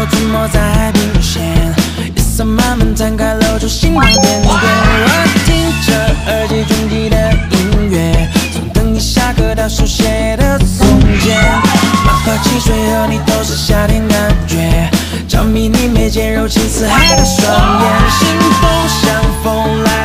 都涂抹在海平线，夜色慢慢摊开，露出心慌点点。我听着耳机中记的音乐，从等你下课到手写的从前，满河汽水和你都是夏天感觉，着迷你眉间柔情似海的双眼，心动像风来。